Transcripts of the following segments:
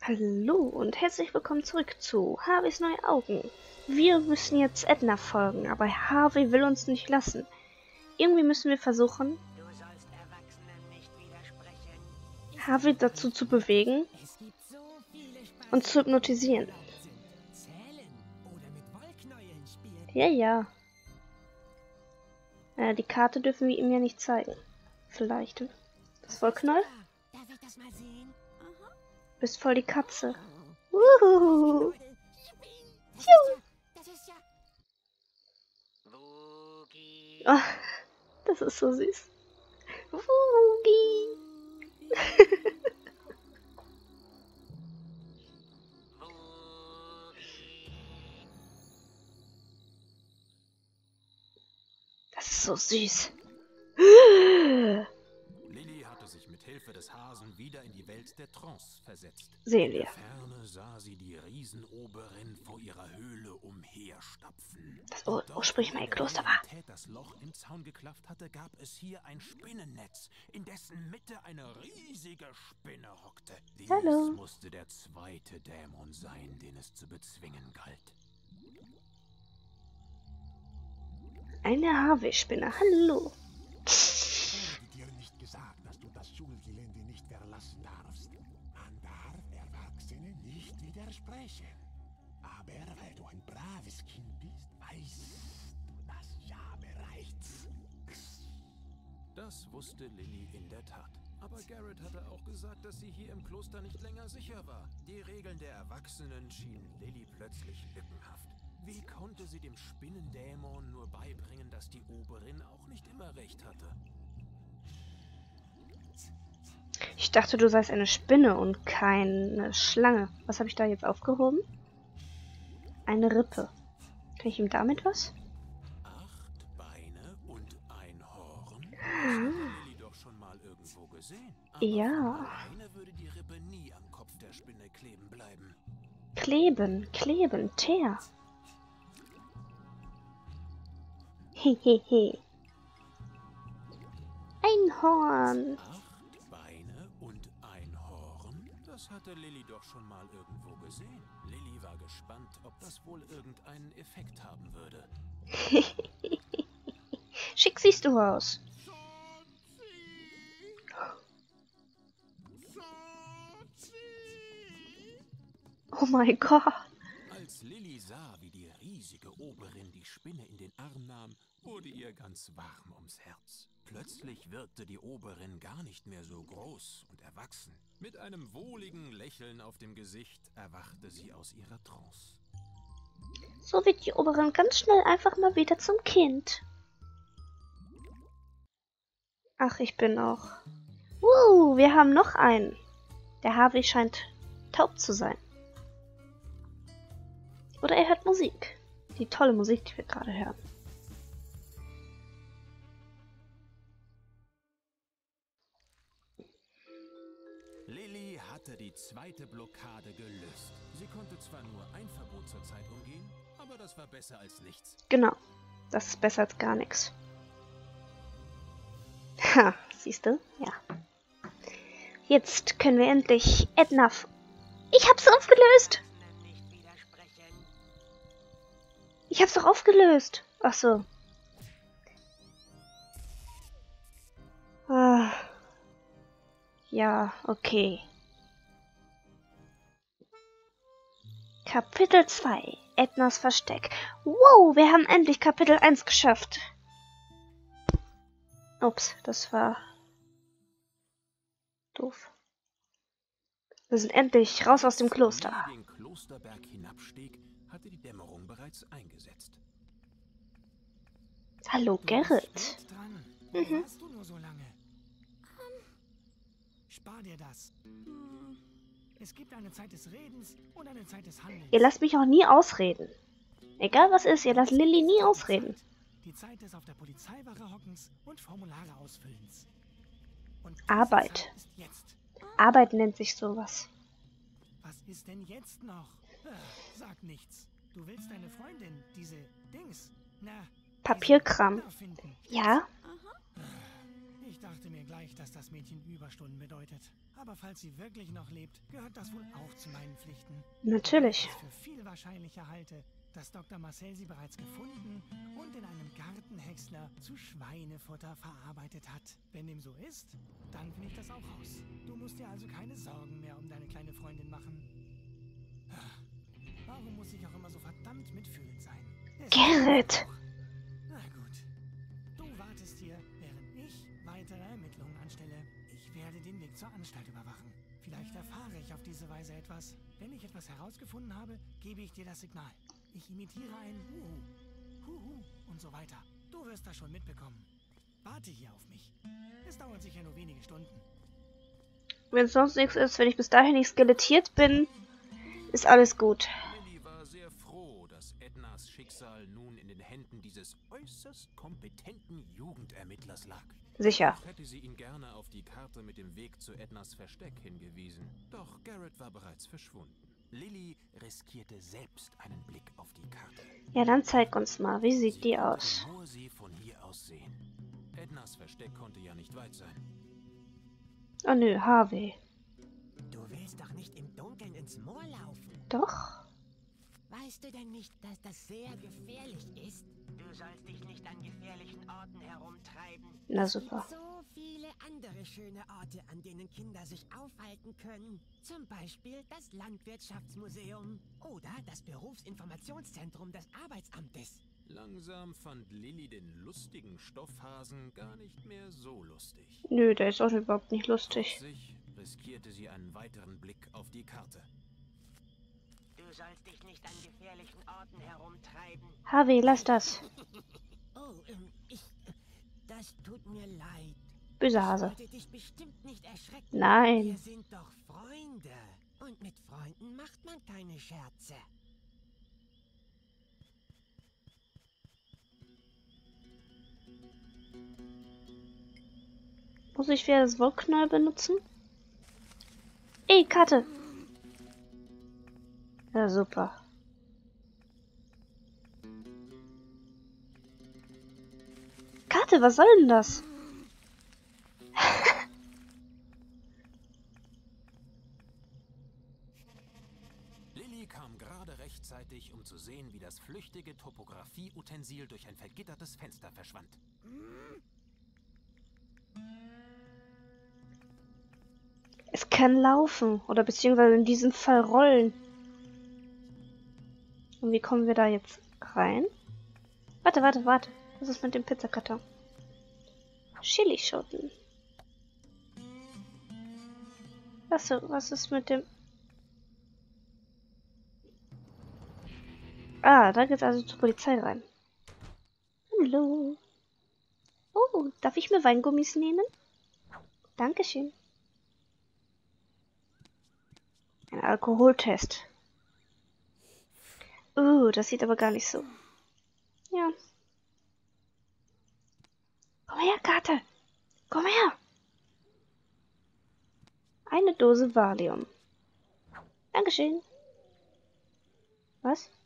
Hallo und herzlich willkommen zurück zu Harveys neue Augen. Wir müssen jetzt Edna folgen, aber Harvey will uns nicht lassen. Irgendwie müssen wir versuchen, Harvey dazu zu bewegen und zu hypnotisieren. Ja. Die Karte dürfen wir ihm ja nicht zeigen. Vielleicht das Wollknäuel? Darf ich das mal sehen? Bist voll die Katze. Uhuhu. Das ist ja... Woogie. Oh, das ist so süß. Woogie. Das ist so süß. Lilly hatte sich mit Hilfe des Hasen wieder in die Welt der Trance versetzt. Sehen In wir. der Ferne sah sie die Riesenoberin vor ihrer Höhle umherstapfen. Das ursprünglich mal ihr Kloster war. Das Loch im Zaun geklafft hatte, gab es hier ein Spinnennetz, in dessen Mitte eine riesige Spinne hockte. Dies Hallo. musste der zweite Dämon sein, den es zu bezwingen galt. Eine Harvey-Spinne. Hallo. Wurde dir nicht gesagt, dass du das Schulgelände nicht verlassen darfst? Man darf Erwachsenen nicht widersprechen. Aber weil du ein braves Kind bist, weißt du das ja bereits. Das wusste Lilly in der Tat. Aber Garrett hatte auch gesagt, dass sie hier im Kloster nicht länger sicher war. Die Regeln der Erwachsenen schienen Lilly plötzlich lückenhaft. Wie konnte sie dem Spinnendämon nur beibringen, dass die Oberin auch nicht immer recht hatte? Ich dachte, du seist eine Spinne und keine Schlange. Was habe ich da jetzt aufgehoben? Eine Rippe. Kann ich ihm damit was? 8 Beine und ein Horn? Das hatte Lilly doch schon mal irgendwo gesehen. Aber Ja. von alleine würde die Rippe nie am Kopf der Spinne kleben bleiben. Kleben, Teer. Hehehe. Einhorn. 8 Beine und ein Horn? Das hatte Lilly doch schon mal irgendwo gesehen. Lilly war gespannt, ob das wohl irgendeinen Effekt haben würde. Schick siehst du aus. Oh mein Gott. Als Lilly sah, wie die riesige Oberin die Spinne in den Arm nahm, wurde ihr ganz warm ums Herz. Plötzlich wirkte die Oberin gar nicht mehr so groß und erwachsen. Mit einem wohligen Lächeln auf dem Gesicht erwachte sie aus ihrer Trance. So wird die Oberin ganz schnell einfach mal wieder zum Kind. Ach, ich bin auch. Wir haben noch einen. Der Harvey scheint taub zu sein. Oder er hört Musik. Die tolle Musik, die wir gerade hören. Lilly hatte die zweite Blockade gelöst. Sie konnte zwar nur ein Verbot zur Zeit umgehen, aber das war besser als nichts. Genau. Das ist besser als gar nichts. Ha, siehst du? Ja. Jetzt können wir endlich Edna. Ich hab's aufgelöst! Nicht widersprechen. Ich hab's doch aufgelöst! Ach so. Ah. Ja, okay. Kapitel 2. Ednas Versteck. Wow, wir haben endlich Kapitel 1 geschafft. Ups, das war doof. Wir sind endlich raus aus dem Kloster. Als Lilly den Klosterberg hinabstieg, hatte die Dämmerung bereits eingesetzt. Hallo, Gerrit. Dran. Wo warst du nur so lange? Spar dir das. Es gibt eine Zeit des Redens und eine Zeit des Handelns. Ihr lasst mich auch nie ausreden. Egal was ist, ihr lasst Lilly nie ausreden. Die Zeit des auf der Polizeiwache hockens und Formulare ausfüllens. Und diese Arbeit. Zeit ist jetzt. Arbeit nennt sich sowas. Was ist denn jetzt noch? Sag nichts. Du willst deine Freundin, diese Dings, Papierkram. finden. Ja? Ich dachte mir gleich, dass das Mädchen Überstunden bedeutet. Aber falls sie wirklich noch lebt, gehört das wohl auch zu meinen Pflichten. Natürlich. Ich für viel wahrscheinlicher halte, dass Dr. Marcel sie bereits gefunden und in einem Gartenhäcksler zu Schweinefutter verarbeitet hat. Wenn dem so ist, dann finde ich das auch raus. Du musst dir also keine Sorgen mehr um deine kleine Freundin machen. Warum muss ich auch immer so verdammt mitfühlend sein? Gerrit! Na gut. Du wartest hier, während ich weitere Ermittlungen anstelle. Ich werde den Weg zur Anstalt überwachen. Vielleicht erfahre ich auf diese Weise etwas. Wenn ich etwas herausgefunden habe, gebe ich dir das Signal. Ich imitiere ein Huhu, Huhu und so weiter. Du wirst das schon mitbekommen. Warte hier auf mich. Es dauert sicher nur wenige Stunden. Wenn es sonst nichts ist, wenn ich bis dahin nicht skelettiert bin, ist alles gut. Lilly war sehr froh, dass Ednas Schicksal nun in den Händen dieses äußerst kompetenten Jugendermittlers lag. Sicher. Auch hätte sie ihn gerne auf die Karte mit dem Weg zu Ednas Versteck hingewiesen. Doch Garrett war bereits verschwunden. Lilly riskierte selbst einen Blick auf die Karte. Ja, dann zeig uns mal, wie sieht die konnte aus? nur sie von hier aus sehen. Ednas Versteck konnte ja nicht weit sein. Oh nö, Harvey. Du willst doch nicht im Dunkeln ins Moor laufen. Doch? Weißt du denn nicht, dass das sehr gefährlich ist? Du sollst dich nicht an gefährlichen Orten herumtreiben. Na super. So viele andere schöne Orte, an denen Kinder sich aufhalten können. Zum Beispiel das Landwirtschaftsmuseum oder das Berufsinformationszentrum des Arbeitsamtes. Langsam fand Lilly den lustigen Stoffhasen gar nicht mehr so lustig. Nö, der ist auch überhaupt nicht lustig. Sich riskierte sie einen weiteren Blick auf die Karte. Du sollst dich nicht an gefährlichen Orten herumtreiben. Harvey, lass das. Oh, das tut mir leid. Böse Ich Hase. wollte dich bestimmt nicht erschrecken. Nein. Wir sind doch Freunde. Und mit Freunden macht man keine Scherze. Muss ich wieder das Wollknäuel benutzen? Ey, Karte. Ja, super. Karte, was soll denn das? Lilly kam gerade rechtzeitig, um zu sehen, wie das flüchtige Topographie-Utensil durch ein vergittertes Fenster verschwand. Es kann laufen. Oder beziehungsweise in diesem Fall rollen. Und wie kommen wir da jetzt rein? Warte. Was ist mit dem Pizzakarton? Chilischoten. Was ist mit dem... Ah, da geht's also zur Polizei rein. Hallo. Oh, darf ich mir Weingummis nehmen? Dankeschön. Ein Alkoholtest. Das sieht aber gar nicht so. Ja. Komm her, Karte. Komm her. Eine Dose Valium. Dankeschön. Was?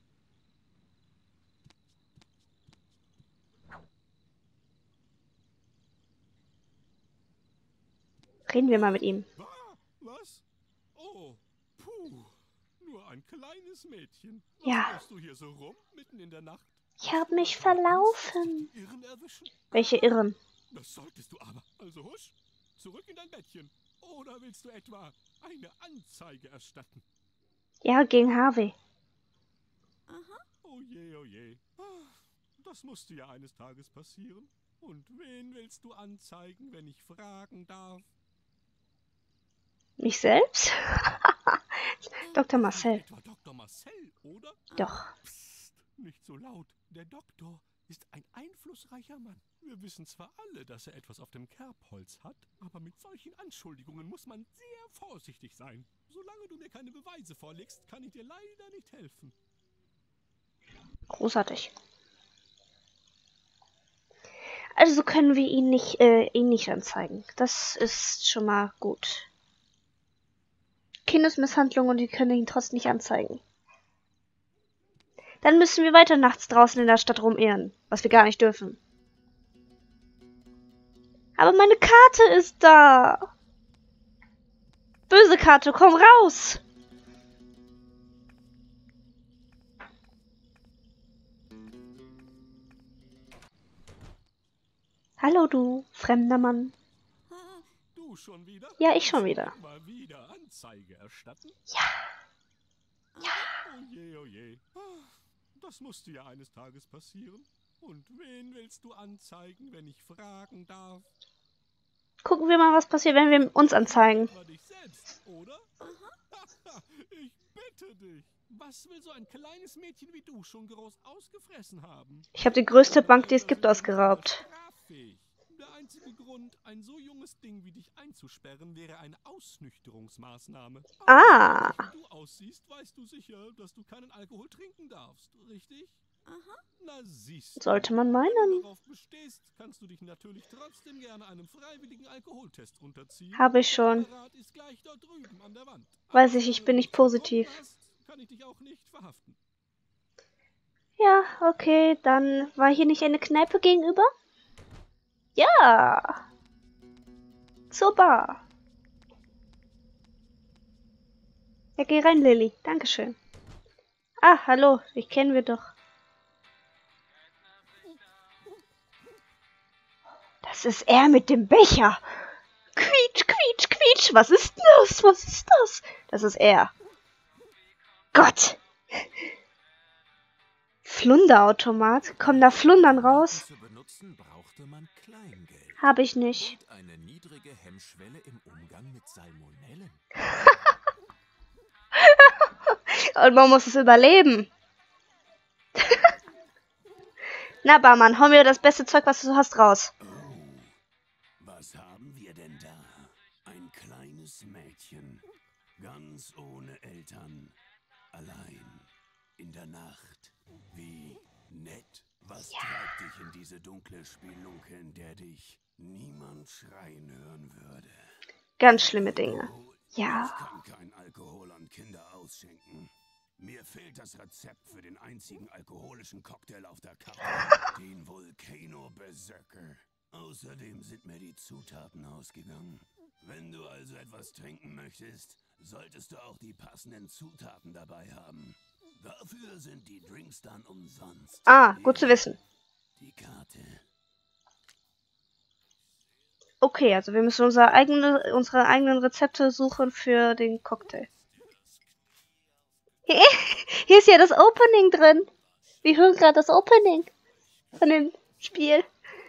Reden wir mal mit ihm. Was? Oh, puh. Nur ein kleines Mädchen. Was Ja. machst du hier so rum, mitten in der Nacht? Ich habe mich verlaufen. Irren erwischen? Welche Irren? Das solltest du aber. Also husch, zurück in dein Bettchen. Oder willst du etwa eine Anzeige erstatten? Ja, gegen Harvey. Oh je, oh je. Das musste ja eines Tages passieren. Und wen willst du anzeigen, wenn ich fragen darf? Mich selbst? Dr. Marcel. Etwa Dr. Marcel, oder? Doch. Psst, nicht so laut. Der Doktor ist ein einflussreicher Mann. Wir wissen zwar alle, dass er etwas auf dem Kerbholz hat, aber mit solchen Anschuldigungen muss man sehr vorsichtig sein. Solange du mir keine Beweise vorlegst, kann ich dir leider nicht helfen. Großartig. Also können wir ihn nicht anzeigen. Das ist schon mal gut. Kindesmisshandlung und wir können ihn trotzdem nicht anzeigen. Dann müssen wir weiter nachts draußen in der Stadt rumirren, was wir gar nicht dürfen. Aber meine Karte ist da. Böse Karte, komm raus. Hallo du, fremder Mann. Du schon wieder? Ja, ich schon wieder. Mal wieder Anzeige erstatten? Ja. Oh je, oh je. Das musste ja eines Tages passieren. Und wen willst du anzeigen, wenn ich fragen darf? Gucken wir mal, was passiert, wenn wir uns anzeigen. War dich selbst, oder? Ich bitte dich. Was will so ein kleines Mädchen wie du schon groß ausgefressen haben? Ich habe die größte Bank, die es gibt, ausgeraubt. Der einzige Grund, ein so junges Ding wie dich einzusperren, wäre eine Ausnüchterungsmaßnahme. Ah. Wie du aussiehst, weißt du sicher, dass du keinen Alkohol trinken darfst, richtig? Na siehst du. Sollte man Wenn meinen. du darauf bestehst, kannst du dich natürlich trotzdem gerne einem freiwilligen Alkoholtest unterziehen. Habe ich schon. Der Rat ist gleich dort drüben an der Wand. Weiß ich bin nicht positiv. Kann ich dich auch nicht verhaften. Ja, okay, dann war hier nicht eine Kneipe gegenüber? Ja. Zur Bar. Ja, geh rein, Lilly. Dankeschön. Ah, hallo, dich kennen wir doch. Das ist er mit dem Becher. Quietsch, quietsch, quietsch. Was ist das? Was ist das? Das ist er. Gott. Flunderautomat. Kommen da Flundern raus? Zu benutzen brauchte man Kleingeld. Habe ich nicht. Und eine niedrige Hemmschwelle im Umgang mit Salmonellen. Und man muss es überleben. Na, Barmann, hau mir das beste Zeug, was du hast, raus. Was haben wir denn da? Ein kleines Mädchen, ganz ohne Eltern, allein, in der Nacht. Wie nett. Was treibt dich in diese dunkle Spelunke, in der dich niemand schreien hören würde? Ganz schlimme Dinge. Ich Ja. kann kein Alkohol an Kinder ausschenken. Mir fehlt das Rezept für den einzigen alkoholischen Cocktail auf der Karte, den Volcano Berserker. Außerdem sind mir die Zutaten ausgegangen. Wenn du also etwas trinken möchtest, solltest du auch die passenden Zutaten dabei haben. Dafür sind die Drinks dann umsonst. Ah, gut zu wissen. Die Karte. Okay, also wir müssen unsere eigenen Rezepte suchen für den Cocktail. Hier ist ja das Opening drin. Wir hören gerade das Opening von dem Spiel.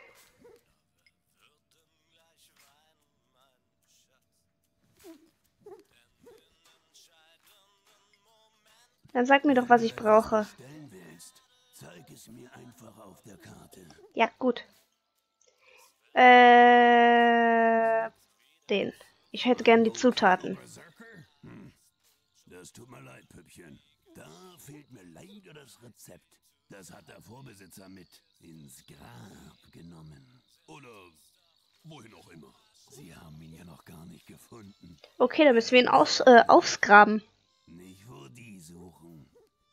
Dann sag mir doch, was ich brauche. Stellen willst, zeig es mir einfach auf der Karte. Ja, gut. Den. Ich hätte gern die Zutaten. Berserker? Das tut mir leid, Püppchen. Da fehlt mir leider das Rezept. Das hat der Vorbesitzer mit ins Grab genommen. Oder wohin auch immer. Sie haben ihn ja noch gar nicht gefunden. Okay, dann müssen wir ihn ausgraben. Nicht, wo die suchen.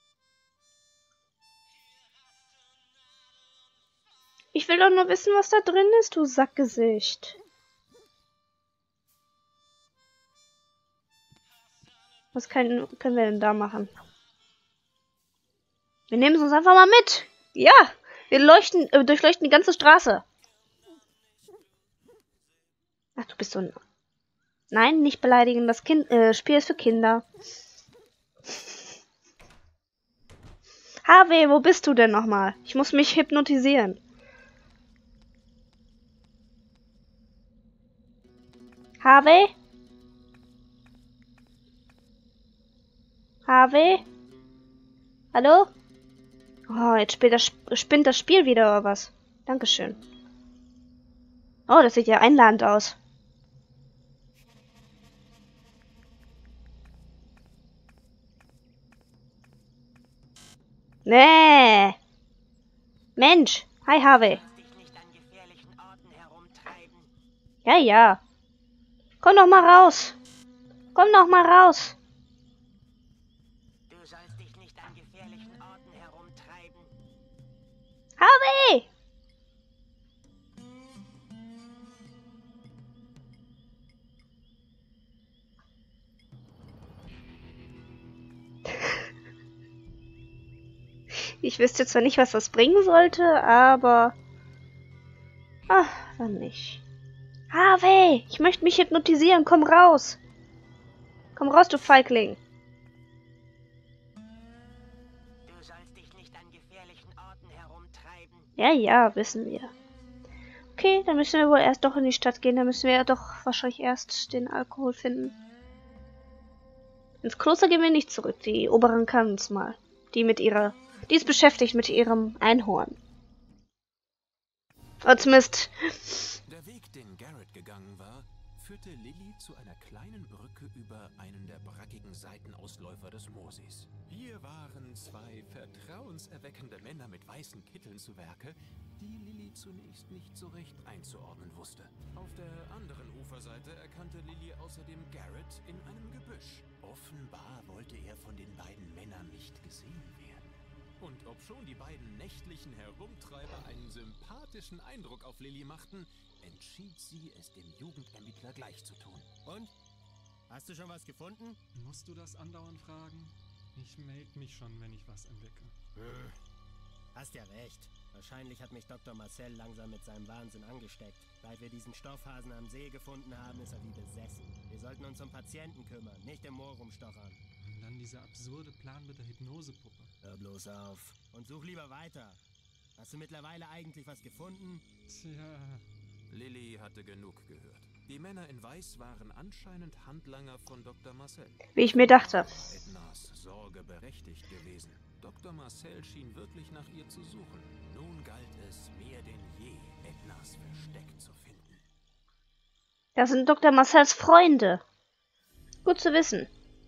Ich will doch nur wissen, was da drin ist, du Sackgesicht. Was können wir denn da machen? Wir nehmen es uns einfach mal mit. Ja, wir durchleuchten die ganze Straße. Ach, du bist so ein... Nein, nicht beleidigen. Das Spiel ist für Kinder. Harvey, wo bist du denn nochmal? Ich muss mich hypnotisieren. Harvey? Harvey? Hallo? Oh, jetzt spinnt das Spiel wieder oder was? Dankeschön. Oh, das sieht ja einladend aus. Nee. Mensch. Hi, Harvey. Dich nicht an gefährlichen Orten herumtreiben. Ja, ja. Komm doch mal raus. Komm doch mal raus. Du sollst dich nicht an gefährlichen Orten herumtreiben. Harvey! Ich wüsste zwar nicht, was das bringen sollte, aber... Ah, dann nicht. Harvey, ich möchte mich hypnotisieren. Komm raus. Komm raus, du Feigling. Du sollst dich nicht an gefährlichen Orten herumtreiben. Ja, ja, wissen wir. Okay, dann müssen wir wohl erst doch in die Stadt gehen. Dann müssen wir ja doch wahrscheinlich erst den Alkohol finden. Ins Kloster gehen wir nicht zurück. Die Oberin kann uns mal. Die ist beschäftigt mit ihrem Einhorn. Oder zumindest... Der Weg, den Garrett gegangen war, führte Lilly zu einer kleinen Brücke über einen der brackigen Seitenausläufer des Moosees. Hier waren zwei vertrauenserweckende Männer mit weißen Kitteln zu Werke, die Lilly zunächst nicht so recht einzuordnen wusste. Auf der anderen Uferseite erkannte Lilly außerdem Garrett in einem Gebüsch. Offenbar wollte er von den beiden Männern nicht gesehen werden. Und obschon die beiden nächtlichen Herumtreiber einen sympathischen Eindruck auf Lilly machten, entschied sie, es dem Jugendermittler gleich zu tun. Und? Hast du schon was gefunden? Musst du das andauernd fragen? Ich melde mich schon, wenn ich was entdecke. Hast ja recht. Wahrscheinlich hat mich Dr. Marcel langsam mit seinem Wahnsinn angesteckt. Seit wir diesen Stoffhasen am See gefunden haben, ist er wie besessen. Wir sollten uns um Patienten kümmern, nicht im Moor rumstochern. Und dann dieser absurde Plan mit der Hypnosepuppe. Hör bloß auf. Und such lieber weiter. Hast du mittlerweile eigentlich was gefunden? Tja... Lilly hatte genug gehört. Die Männer in Weiß waren anscheinend Handlanger von Dr. Marcel. Wie ich mir dachte. Ednas Sorge berechtigt gewesen. Dr. Marcel schien wirklich nach ihr zu suchen. Nun galt es mehr denn je, Ednas Versteck zu finden. Das sind Dr. Marcels Freunde. Gut zu wissen.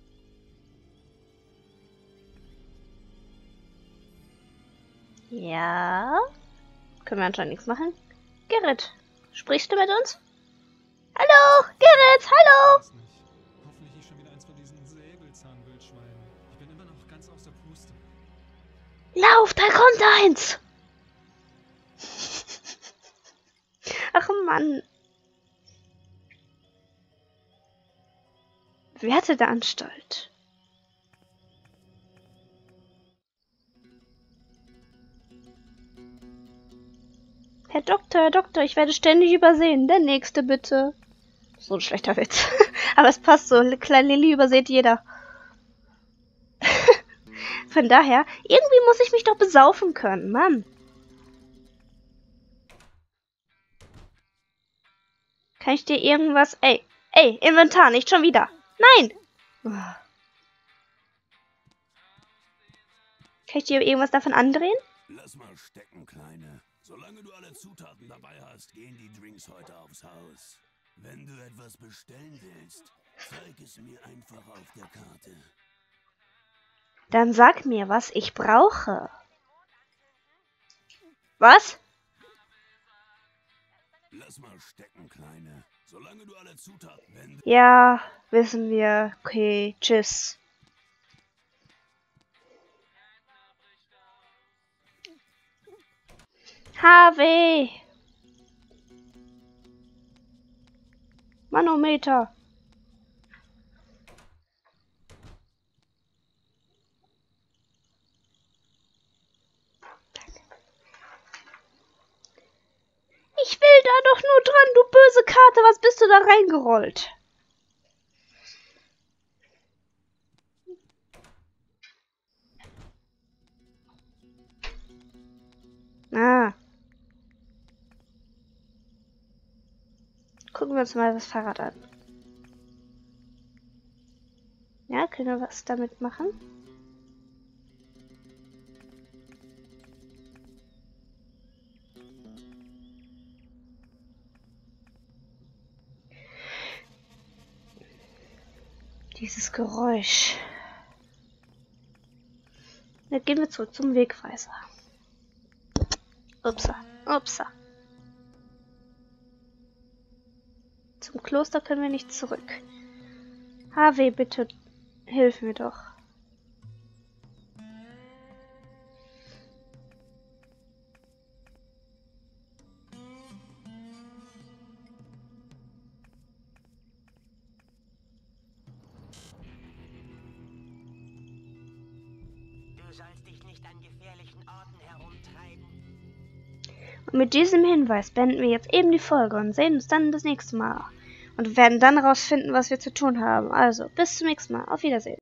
Ja. Können wir anscheinend nichts machen. Gerrit, sprichst du mit uns? Hallo, Gerrit, hallo! Weiß nicht. Hoffentlich nicht schon wieder eins von diesen Säbelzahnwildschweinen. Ich bin immer noch ganz aus der Puste. Lauf, da kommt eins! Ach Mann. Werte der Anstalt. Herr Doktor, ich werde ständig übersehen. Der nächste bitte. So ein schlechter Witz. Aber es passt so. Kleine Lilly übersät jeder. Von daher, irgendwie muss ich mich doch besaufen können, Mann. Kann ich dir irgendwas... Ey, Inventar, nicht schon wieder. Nein! Kann ich dir irgendwas davon andrehen? Lass mal stecken, Kleine. Solange du alle Zutaten dabei hast, gehen die Drinks heute aufs Haus. Wenn du etwas bestellen willst, zeig es mir einfach auf der Karte. Dann sag mir, was ich brauche. Was? Lass mal stecken, Kleine. Solange du alle Zutaten... Ja, wissen wir. Okay, tschüss. Harvey! Manometer! Ich will da doch nur dran, du böse Karte, was bist du da reingerollt? Ah. Gucken wir uns mal das Fahrrad an. Ja, können wir was damit machen? Dieses Geräusch. Dann gehen wir zurück zum Wegweiser. Upsa, upsa. Zum Kloster können wir nicht zurück. Harvey, bitte, hilf mir doch. Du sollst dich nicht an gefährlichen Orten herumtreiben. Und mit diesem Hinweis beenden wir jetzt eben die Folge und sehen uns dann das nächste Mal. Und werden dann herausfinden, was wir zu tun haben. Also, bis zum nächsten Mal. Auf Wiedersehen.